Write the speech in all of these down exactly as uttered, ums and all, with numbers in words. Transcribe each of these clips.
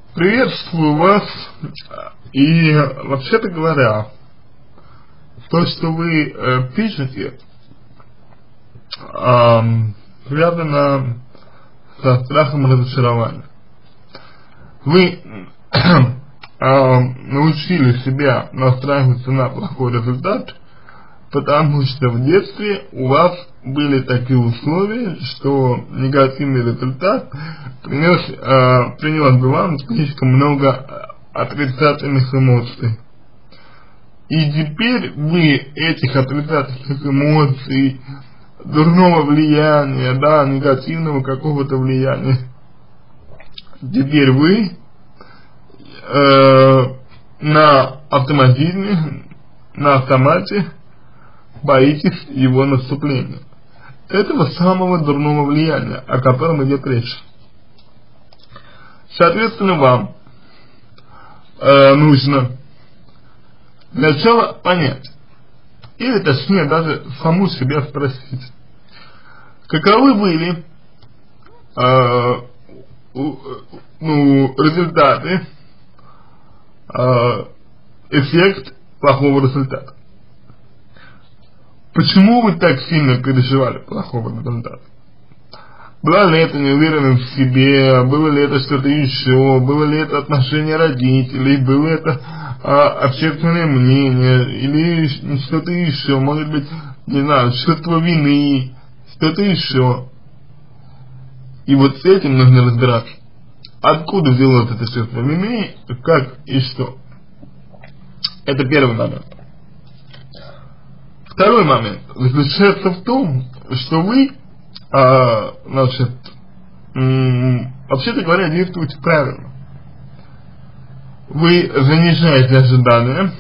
Приветствую вас, и вообще-то говоря, то, что вы э, пишете, э, связано со страхом разочарования. Вы э, научили себя настраиваться на плохой результат, потому что в детстве у вас были такие условия, что негативный результат принес, э, принес бы вам слишком много отрицательных эмоций. И теперь вы этих отрицательных эмоций, дурного влияния, да, негативного какого-то влияния, теперь вы э, на автоматизме, на автомате боитесь его наступления. Этого самого дурного влияния, о котором идет речь. Соответственно, вам э, нужно для начала понять, или точнее даже саму себя спросить, каковы были э, у, ну, результаты, э, эффект плохого результата. Почему вы так сильно переживали плохого результата? Была ли это неуверенность в себе, было ли это что-то еще, было ли это отношение родителей, было это а, общественное мнение, или что-то еще, может быть, не знаю, чувство вины, что-то еще. И вот с этим нужно разбираться. Откуда взялось это чувство вины, как и что. Это первый момент. Второй момент заключается в том, что вы, а, значит, вообще-то говоря, действуете правильно. Вы занижаете ожидания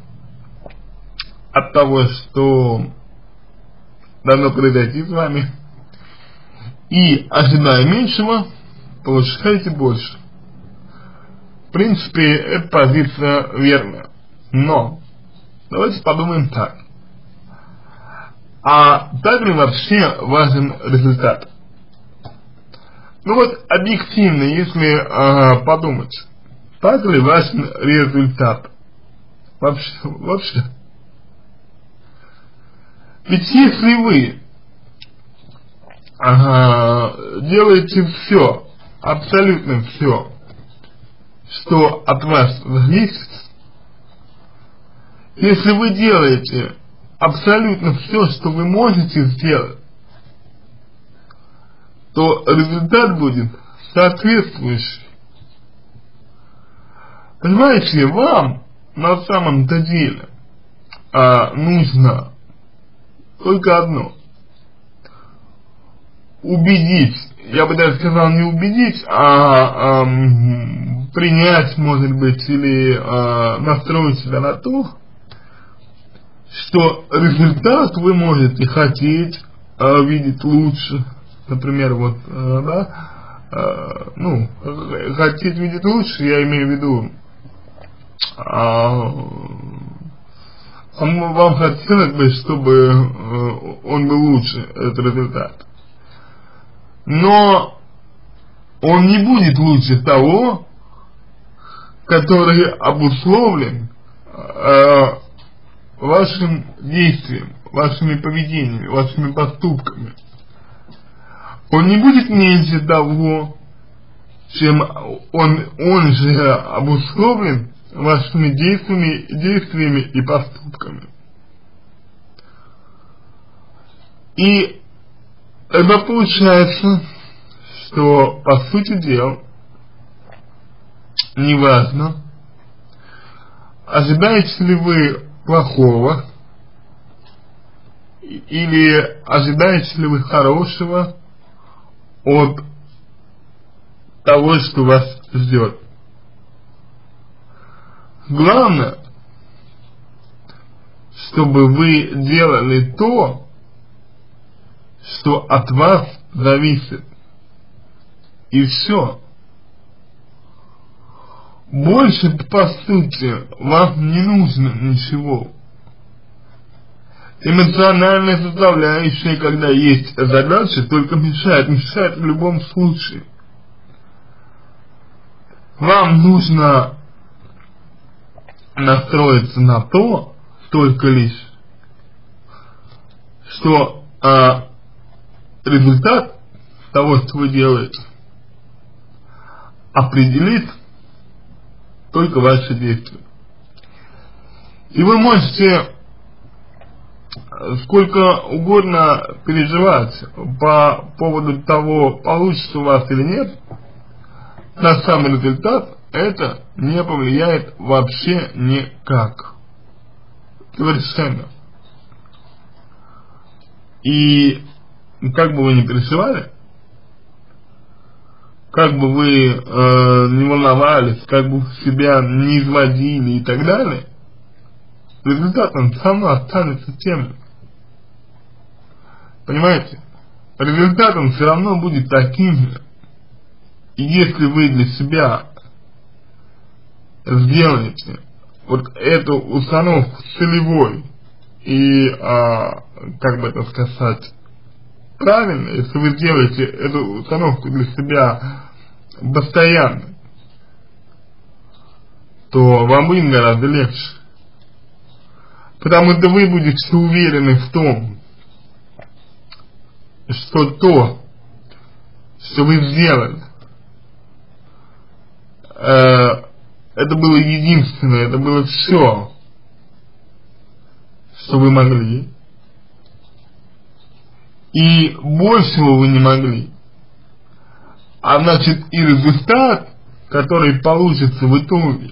от того, что должно произойти с вами, и, ожидая меньшего, получаете больше. В принципе, эта позиция верная. Но давайте подумаем так. А так ли вообще важен результат? Ну вот, объективно, если э, подумать, так ли важен результат? Вообще, вообще. Ведь если вы э, делаете все, абсолютно все, что от вас зависит, если вы делаете абсолютно все, что вы можете сделать, то результат будет соответствующий. Понимаете, вам на самом-то деле а, нужно только одно: убедить, я бы даже сказал не убедить, а, а принять, может быть, или а, настроить себя на то, что результат вы можете хотеть э, видеть лучше, например, вот, э, да, э, ну, хотеть видеть лучше, я имею в виду, э, вам хотелось бы, чтобы э, он был лучше, этот результат, но он не будет лучше того, который обусловлен э, вашим действием, вашими поведениями, вашими поступками. Он не будет меньше того, чем он, он же обусловлен вашими действиями, действиями и поступками. И это получается, что по сути дела, неважно, ожидаете ли вы плохого, или ожидаете ли вы хорошего от того, что вас ждет. Главное, чтобы вы делали то, что от вас зависит, и все. Больше, по сути, вам не нужно ничего. Эмоциональная составляющая, когда есть задача, только мешает, мешает в любом случае. вам нужно настроиться на то, только лишь, что а, результат того, что вы делаете, определит только ваши действия. И вы можете сколько угодно переживать по поводу того, получится у вас или нет, на сам результат это не повлияет вообще никак. Совершенно. И как бы вы ни переживали, как бы вы э, не волновались, как бы себя не изводили и так далее, результат он все равно останется тем же. Понимаете? Результат он все равно будет таким же. И если вы для себя сделаете вот эту установку целевой и, а, как бы это сказать, правильно, если вы сделаете эту установку для себя постоянно, то вам будет гораздо легче. Потому что вы будете уверены в том, что то, что вы сделали, э, это было единственное, это было все, что вы могли, и большего вы не могли. А значит, и результат, который получится в итоге,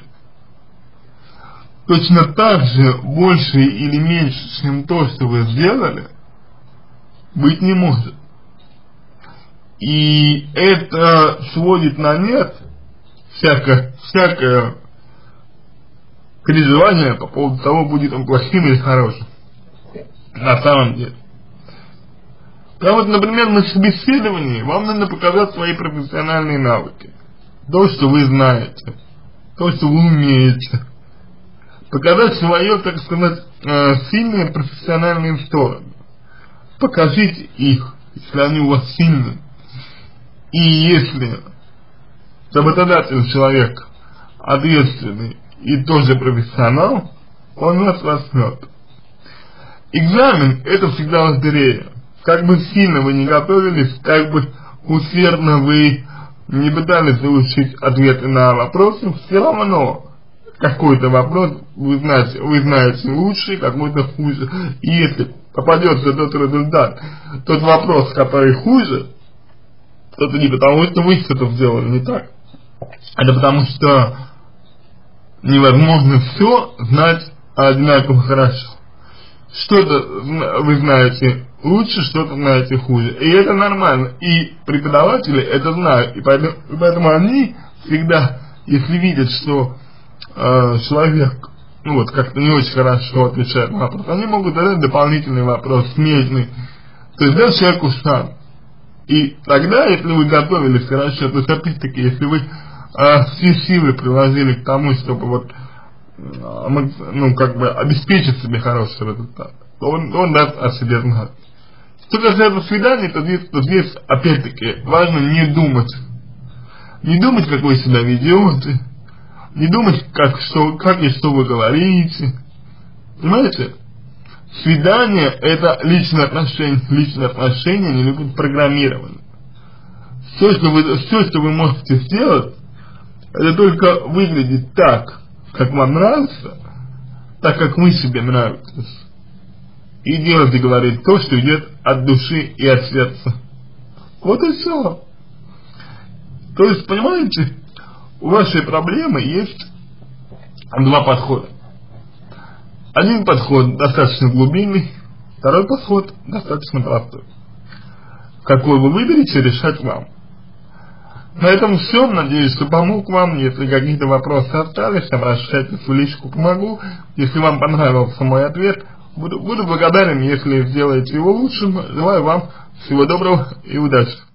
точно так же больше или меньше, чем то, что вы сделали, быть не может. И это сводит на нет всякое, всякое переживание по поводу того, будет он плохим или хорошим. На самом деле. Потому что, например, на собеседовании вам надо показать свои профессиональные навыки. То, что вы знаете. То, что вы умеете. Показать свое, так сказать, сильные профессиональные стороны. Покажите их, если они у вас сильные. И если работодатель человек ответственный и тоже профессионал, он вас возьмет. Экзамен это всегда лотерея. Как бы сильно вы не готовились, как бы усердно вы не пытались выучить ответы на вопросы, все равно какой-то вопрос вы знаете, вы знаете лучше, какой-то хуже. И если попадется тот результат, тот вопрос, который хуже, то это не потому, что вы что-то сделали не так. Это потому, что невозможно все знать одинаково хорошо. Что-то вы знаете лучше, что-то знаете хуже. И это нормально. И преподаватели это знают. И поэтому, и поэтому они всегда, если видят, что э, человек ну вот как-то не очень хорошо отвечает на вопрос, они могут задать дополнительный вопрос, смежный. То есть дать человеку шанс. И тогда, если вы готовились хорошо, то есть опять-таки, если вы э, все силы приложили к тому, чтобы вот э, ну как бы обеспечить себе хороший результат, то он, он даст о себе знать. Что касается свиданий, то здесь, то здесь опять-таки важно не думать. Не думать, как вы себя ведете, не думать, как, что, как и что вы говорите. Понимаете? Свидание это личные отношения. Личные отношения не любят программирование. Все, что вы, все, что вы можете сделать, это только выглядит так, как вам нравится, так, как вы себе нравитесь. И делать и говорить то, что идет от души и от сердца. Вот и все. То есть, понимаете, у вашей проблемы есть два подхода. Один подход достаточно глубинный, второй подход достаточно простой. Какой вы выберете, решать вам. На этом все. Надеюсь, что помог вам. Если какие-то вопросы остались, обращайтесь в личку, помогу. Если вам понравился мой ответ, буду, буду благодарен, если сделаете его лучшим. Желаю вам всего доброго и удачи.